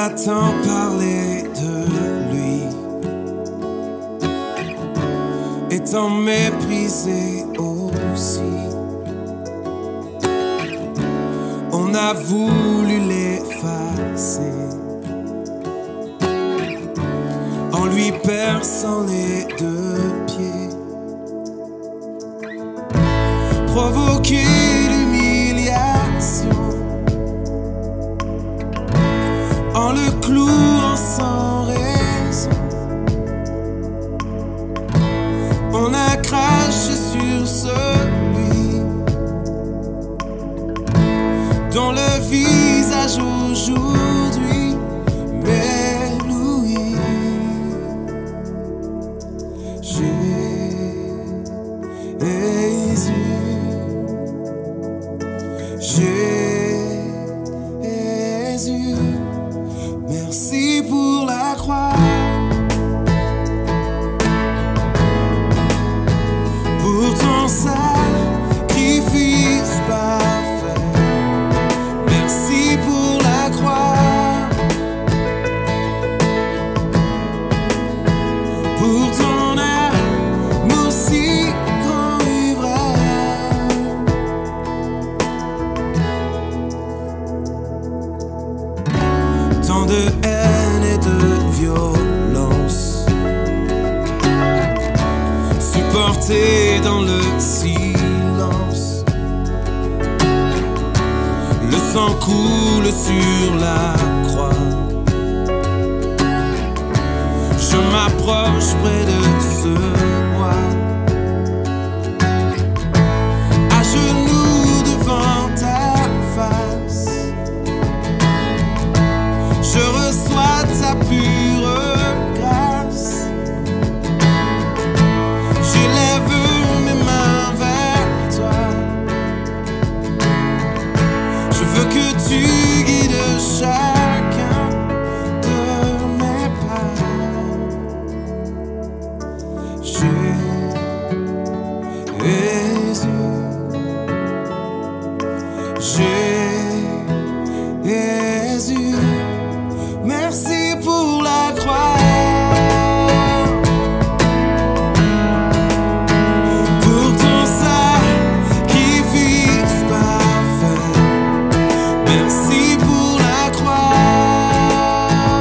a tant parlé de lui, et tant méprisé aussi. On a voulu l'effacer en lui perçant les deux pieds, provoquer l'humiliation en le clouant sans raison. On a craché sur celui dont le visage aujourd'hui m'éblouit. Jésus, merci pour la croix, pour ton sacrifice parfait. Merci pour la croix, pour ton amour si grand et vrai. Tant de haine et de violence supportée dans le silence. Le sang coule sur la croix. Je m'approche près de ce bois, à genoux devant ta face. Je reçois ta pure grâce. J'élève mes mains vers toi. Je veux que tu guides chacun de mes pas. Jésus, merci pour la croix, pour ton sacrifice parfait. Merci pour la croix,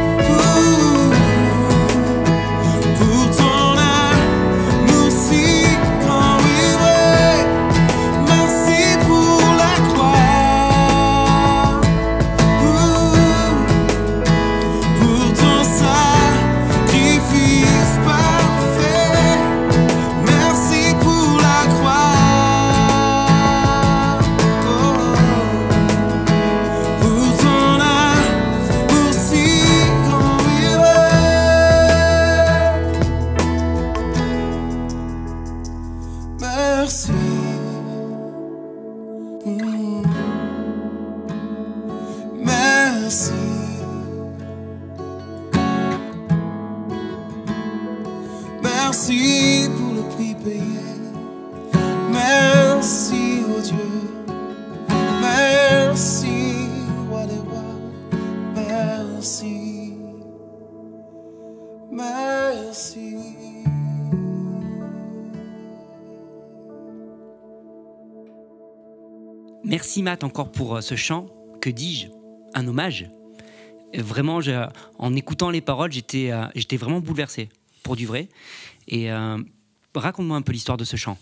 pour ton amour si grand et vrai. Merci pour la croix, pour ton sacrifice parfait. Merci pour la croix, pour ton amour si grand et vrai. Merci. Merci. Merci pour le prix payé. Merci, oh Dieu. Merci, roi des rois. Merci. Merci. Merci Matt encore pour ce chant. Que dis-je? Un hommage. Vraiment, en écoutant les paroles, j'étais vraiment bouleversé, pour du vrai. Et raconte-moi un peu l'histoire de ce chant.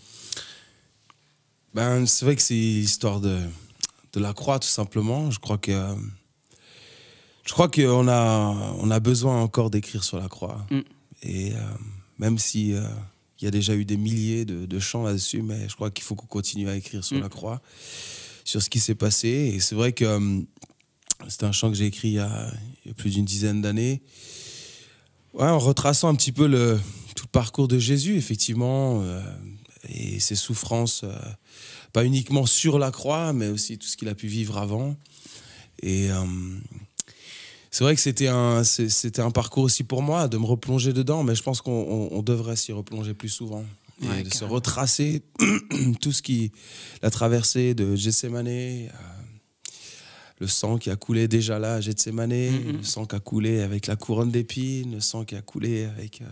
Ben, c'est vrai que c'est l'histoire de la croix, tout simplement. Je crois qu'on a besoin encore d'écrire sur la croix. Et même si il y a déjà eu des milliers de chants là-dessus, mais je crois qu'il faut qu'on continue à écrire sur la croix, sur ce qui s'est passé. Et c'est vrai que c'est un chant que j'ai écrit il y a plus d'une dizaine d'années. Ouais, en retraçant un petit peu tout le parcours de Jésus, effectivement, et ses souffrances, pas uniquement sur la croix, mais aussi tout ce qu'il a pu vivre avant. Et c'est vrai que c'était un parcours aussi pour moi, de me replonger dedans, mais je pense qu'on devrait s'y replonger plus souvent. Et Ouais, de se carrément. retracer tout ce qui l'a traversé de Gethsémani le sang qui a coulé déjà là à Gethsémane, le sang qui a coulé avec la couronne d'épines, le sang qui a coulé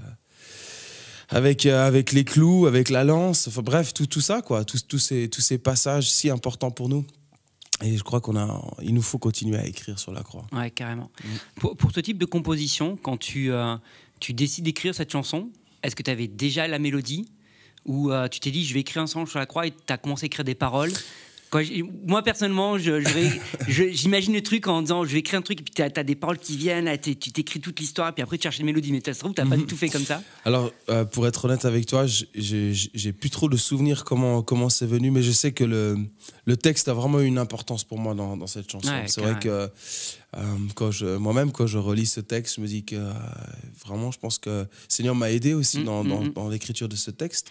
avec les clous, avec la lance, enfin bref, tout ça, quoi, tous ces passages si importants pour nous. Et je crois il nous faut continuer à écrire sur la croix. Ouais, carrément. Pour ce type de composition, quand tu décides d'écrire cette chanson, est-ce que tu avais déjà la mélodie ou tu t'es dit je vais écrire un son sur la croix et tu as commencé à écrire des paroles? Moi, personnellement, j'imagine le truc en disant je vais écrire un truc et puis tu as des paroles qui viennent, tu t'écris toute l'histoire et puis après tu cherches les mélodies. Mais ça se trouve, tu n'as pas du tout fait comme ça? Alors, pour être honnête avec toi, j'ai plus trop de souvenirs comment c'est venu, mais je sais que le texte a vraiment une importance pour moi dans cette chanson. Ouais, c'est vrai que moi-même, quand je relis ce texte, je me dis que vraiment, je pense que le Seigneur m'a aidé aussi dans l'écriture de ce texte.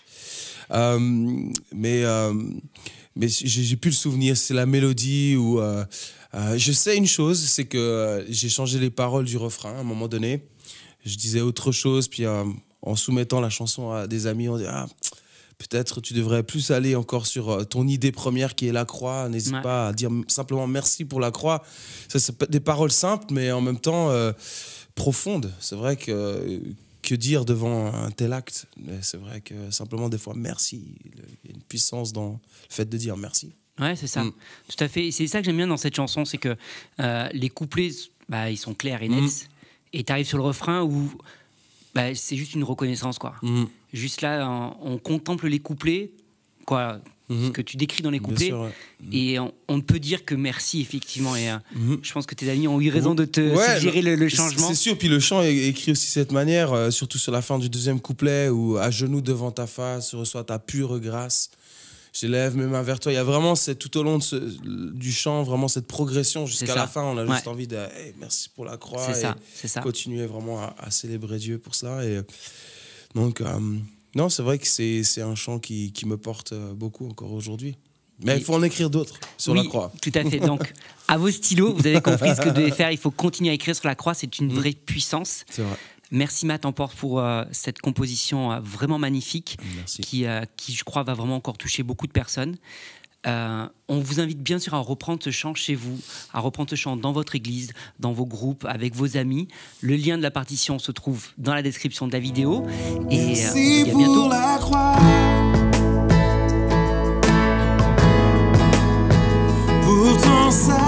Mais j'ai plus le souvenir, c'est la mélodie ou je sais une chose, c'est que j'ai changé les paroles du refrain à un moment donné. Je disais autre chose, puis en soumettant la chanson à des amis, on dit peut-être tu devrais plus aller encore sur ton idée première qui est la croix. N'hésite pas à dire simplement merci pour la croix. Ça, c'est des paroles simples, mais en même temps profondes. C'est vrai que dire devant un tel acte, c'est vrai que simplement des fois merci, il y a une puissance dans le fait de dire merci. Ouais, c'est ça, tout à fait. C'est ça que j'aime bien dans cette chanson, c'est que les couplets, ils sont clairs et nets, et tu arrives sur le refrain où c'est juste une reconnaissance, quoi. Juste là, on contemple les couplets, quoi. Ce que tu décris dans les couplets, sûr, ouais. Et on ne peut dire que merci, effectivement. Et je pense que tes amis ont eu raison de te suggérer le changement. C'est sûr, puis le chant est écrit aussi de cette manière, surtout sur la fin du deuxième couplet, où à genoux devant ta face, reçois ta pure grâce. J'élève mes mains vers toi. Il y a vraiment tout au long du chant, vraiment cette progression jusqu'à la fin. On a juste envie de merci pour la croix. C'est ça. Continuer vraiment à célébrer Dieu pour cela. Et donc. Non, c'est vrai que c'est un chant qui me porte beaucoup encore aujourd'hui. Mais il faut en écrire d'autres sur la croix. Tout à fait. Donc, à vos stylos, vous avez compris ce que vous devez faire. Il faut continuer à écrire sur la croix. C'est une vraie puissance. C'est vrai. Merci Matt Emporte pour cette composition vraiment magnifique qui, je crois, va vraiment encore toucher beaucoup de personnes. On vous invite bien sûr à reprendre ce chant chez vous, à reprendre ce chant dans votre église, dans vos groupes, avec vos amis. Le lien de la partition se trouve dans la description de la vidéo. Et on se dit à bientôt. La croix, pour ton salut.